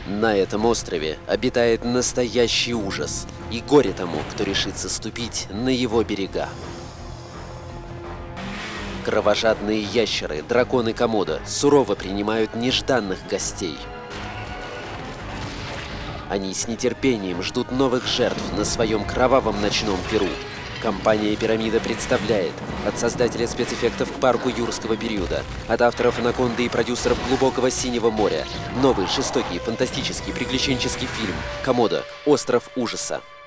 На этом острове обитает настоящий ужас, и горе тому, кто решится ступить на его берега. Кровожадные ящеры, драконы Комодо, сурово принимают нежданных гостей. Они с нетерпением ждут новых жертв на своем кровавом ночном пиру. Компания «Пирамида» представляет от создателя спецэффектов к парку юрского периода, от авторов «Анаконды» и продюсеров «Глубокого синего моря» новый, жестокий, фантастический, приключенческий фильм «Комодо. Остров ужаса».